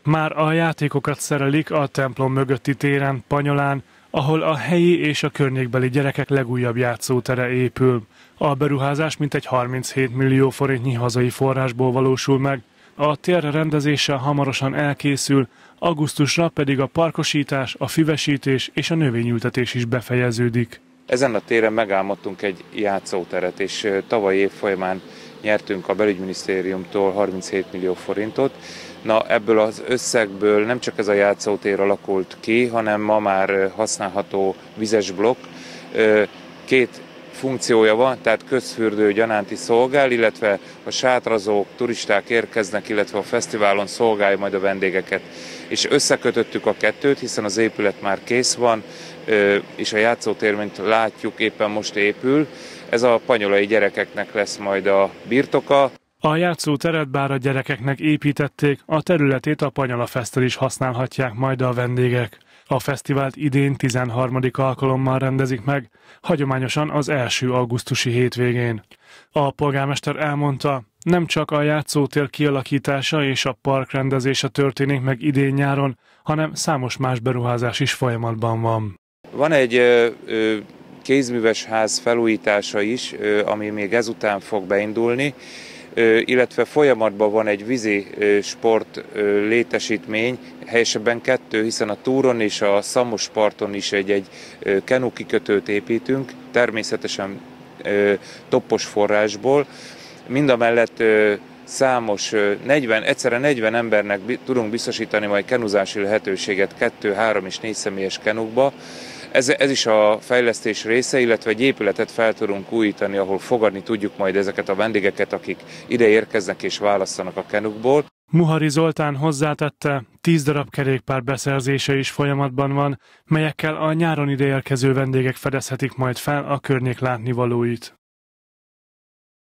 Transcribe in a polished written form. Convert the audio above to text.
Már a játékokat szerelik a templom mögötti téren, Panyolán, ahol a helyi és a környékbeli gyerekek legújabb játszótere épül. A beruházás mintegy 37 millió forintnyi hazai forrásból valósul meg. A tér rendezése hamarosan elkészül, augusztusra pedig a parkosítás, a füvesítés és a növényültetés is befejeződik. Ezen a téren megálmodtunk egy játszóteret, és tavaly év folyamán nyertünk a belügyminisztériumtól 37 millió forintot. Na, ebből az összegből nem csak ez a játszótér alakult ki, hanem ma már használható vizes blokk. Két funkciója van, tehát közfürdő gyanánti szolgál, illetve a sátrazók, turisták érkeznek, illetve a fesztiválon szolgálja majd a vendégeket. És összekötöttük a kettőt, hiszen az épület már kész van, és a játszótér, mint látjuk, éppen most épül. Ez a panyolai gyerekeknek lesz majd a birtoka. A játszóteret bár a gyerekeknek építették, a területét a Panyola Fesztel is használhatják majd a vendégek. A fesztivált idén 13. alkalommal rendezik meg, hagyományosan az első augusztusi hétvégén. A polgármester elmondta, nem csak a játszótér kialakítása és a park rendezése történik meg idén nyáron, hanem számos más beruházás is folyamatban van. Van egy kézműves ház felújítása is, ami még ezután fog beindulni, illetve folyamatban van egy vízi sport létesítmény, helyesebben kettő, hiszen a túron és a Szamos parton is egy kenu kikötőt építünk, természetesen toppos forrásból. Mindamellett számos, egyszerre 40 embernek tudunk biztosítani majd kenuzási lehetőséget 2, 3 és 4 személyes kenukba. Ez is a fejlesztés része, illetve egy épületet fel tudunk újítani, ahol fogadni tudjuk majd ezeket a vendégeket, akik ide érkeznek és választanak a kenukból. Muhari Zoltán hozzátette, 10 darab kerékpár beszerzése is folyamatban van, melyekkel a nyáron ide érkező vendégek fedezhetik majd fel a környék látnivalóit.